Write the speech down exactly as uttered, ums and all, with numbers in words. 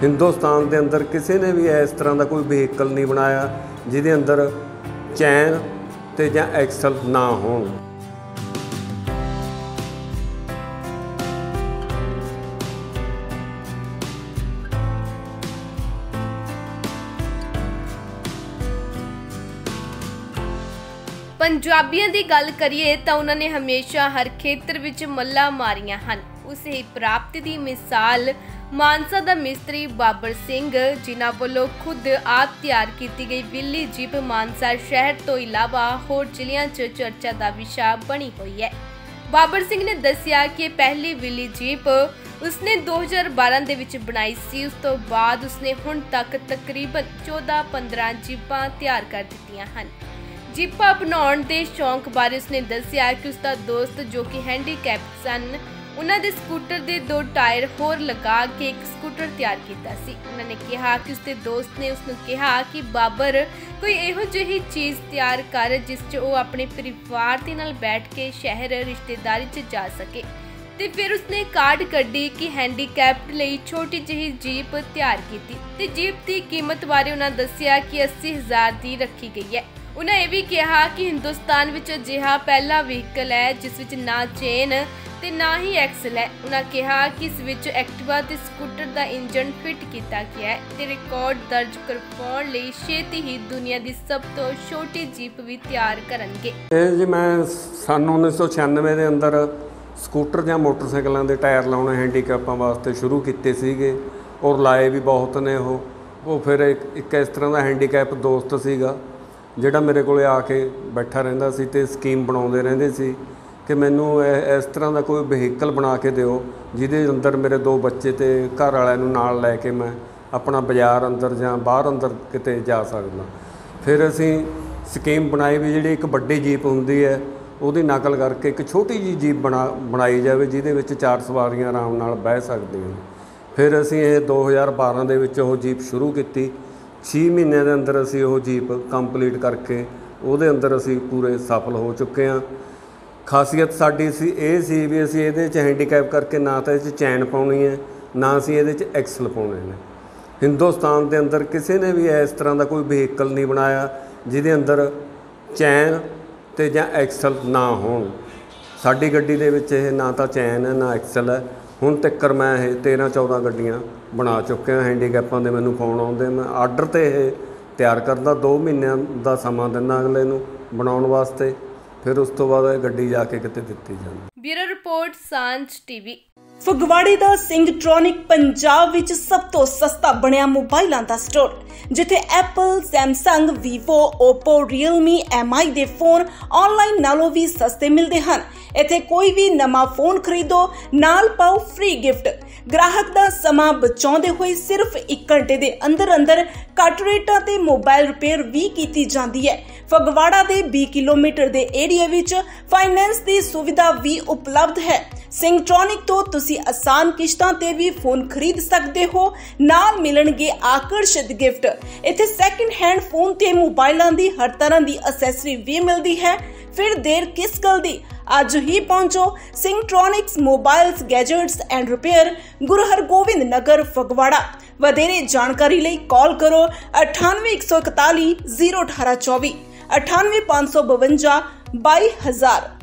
हिंदुस्तान के अंदर किसी ने भी इस तरह का कोई व्हीकल नहीं बनाया जिहदे अंदर चैन ते जां एक्सल ना हो। पंजाबियों की गल करिए तो उन्होंने हमेशा हर खेत्र विच मल्लां मारियां हन। उस ही प्राप्ति की मिसाल मानसा दा मिस्त्री बाबर सिंह, जिन्हां वल्लों खुद आप तैयार की गई विली जीप मानसा शहर तो इलावा होर जिलियां च चर्चा का विषय बनी हुई है। बाबर सिंह ने दस्सिया कि पहली विली जीप उसने दो हज़ार बारह दे विच बनाई सी। उस तो बाद उसने हुण तक तकरीबन चौदह पंद्रह जीपां तैयार कर दित्तियां हन। जीपां बनाउण दे शौक बारे उसने दस्सिया कि उसका दोस्त जो कि हैंडीकैप सन, उन्हां दे स्कूटर दे दो टायर होर लगा के एक स्कूटर तैयार कीता सी। उन्होंने कहा कि उसके दोस्त ने उसनूं कहा कि बाबर कोई इहो जिही चीज़ तैयार कर जिस च वो अपने परिवार दे नाल बैठ के शहर रिश्तेदारी च जा सके। ते फिर उसने कार्ड कड्ढी कि हैंडीकैप्ड लई छोटी जिही जीप तैयार कीती ते जीप की कीमत बारे उन्होंने दस्सिया कि अस्सी हज़ार दी रखी गई है। उन्हें यह भी कहा कि हिंदुस्तान विच अजिहा पहला व्हीकल है जिस विच ना चेन ते ना ही एक्सल है। उन्हें कहा कि इस विच एक्टिवा ते स्कूटर का इंजन फिट किया गया है ते रिकॉर्ड दर्ज करवाउण लई छेती ही दुनिया की सब तो छोटी जीप भी तैयार करनगे। जी मैं सन उन्नीस सौ छियानवे के अंदर स्कूटर या मोटरसाइकिलों के टायर लाने हैंडीकैपां वास्ते शुरू किए सीगे और लाए भी बहुत ने। वो वो फिर एक, एक इस तरह का हैंडीकैप दोस्त सीगा ਜਿਹੜਾ ਮੇਰੇ ਕੋਲੇ ਆ ਕੇ ਬੈਠਾ ਰਹਿੰਦਾ ਸੀ ਤੇ ਸਕੀਮ ਬਣਾਉਂਦੇ ਰਹਿੰਦੇ ਸੀ ਕਿ ਮੈਨੂੰ ਇਸ ਤਰ੍ਹਾਂ ਦਾ ਕੋਈ ਵਹੀਕਲ ਬਣਾ ਕੇ ਦਿਓ ਜਿਹਦੇ ਅੰਦਰ ਮੇਰੇ ਦੋ ਬੱਚੇ ਤੇ ਘਰ ਵਾਲਿਆਂ ਨੂੰ ਨਾਲ ਲੈ ਕੇ ਮੈਂ ਆਪਣਾ ਬਾਜ਼ਾਰ ਅੰਦਰ ਜਾਂ ਬਾਹਰ ਅੰਦਰ ਕਿਤੇ ਜਾ ਸਕਦਾ। ਫਿਰ ਅਸੀਂ ਸਕੀਮ ਬਣਾਈ ਵੀ ਜਿਹੜੀ ਇੱਕ ਵੱਡੀ ਜੀਪ ਹੁੰਦੀ ਹੈ ਉਹਦੀ ਨਕਲ ਕਰਕੇ ਇੱਕ ਛੋਟੀ ਜਿਹੀ ਜੀਪ ਬਣਾ ਬਣਾਈ ਜਾਵੇ ਜਿਹਦੇ ਵਿੱਚ ਚਾਰ ਸਵਾਰੀਆਂ ਆਰਾਮ ਨਾਲ ਬਹਿ ਸਕਦੀਆਂ। ਫਿਰ ਅਸੀਂ ਇਹ ਦੋ ਹਜ਼ਾਰ ਬਾਰਾਂ ਦੇ ਵਿੱਚ ਉਹ ਜੀਪ ਸ਼ੁਰੂ ਕੀਤੀ। छे महीने के अंदर असी वो जीप कंप्लीट करके वो अंदर असी पूरे सफल हो चुके हाँ। खासियत साड़ी सी ये सी भी असी ये हैंडीकैप करके ना तो ये चैन पानी है ना असी ये एक्सल पाने हैं। हिंदुस्तान के अंदर किसी ने भी इस तरह का कोई व्हीकल नहीं बनाया जिहदे अंदर चैन ते जां एक्सल ना हो। साडी गड्डी दे विच ये ना तो चैन है ना एक्सल है। ਹੁਣ तक मैं ये तेरह चौदह गड्डियां बना चुके हैं। हैंडीकैपां दे मैनूं फोन आउंदे, मैं आर्डर ते ये तैयार करदा, दो महीनों का समा दिंदा अगले नूं बनाउण वास्ते। फिर उस तो बाद गड्डी जाके किते दित्ती जांदी। Bureau report Sanjh TV. फगवाड़े दा सिंगट्रॉनिक पंजाब विच सब तो सस्ता बनिया मोबाइलां दा स्टोर, जिथे Apple, Samsung, Vivo, Oppo, Realme, M I दे फोन ऑनलाइन नालों भी सस्ते मिलते हैं। इथे कोई भी नवा फोन खरीदो नाल पाओ फ्री गिफ्ट। ग्राहक दा समा बचाउंदे होए सिर्फ एक घंटे दे अंदर अंदर घट रेटां ते मोबाइल रिपेयर भी कीती जांदी है। फगवाड़ा दे बीस किलोमीटर दे एरिया विच फाइनेंस दी सुविधा भी उपलब्ध है। सिंगट्रॉनिक तो तुसी आसान किश्तां ते भी फोन खरीद सकते हो, नाल मिलणगे आकर्षित गिफ्ट। इथे सैकेंड हैंड फोन ते मोबाइलां दी हर तरह दी असैसरी भी मिलदी है। फिर देर किस गल दी, अज ही पहुंचो Singtronics mobiles gadgets and repair, Guru Hargobind नगर फगवाड़ा। वधेरे जानकारी लई कॉल करो अठानवे एक सौ इकताली जीरो अठारह चौबी, अठानवे पांच सौ बवंजा बाई हजार।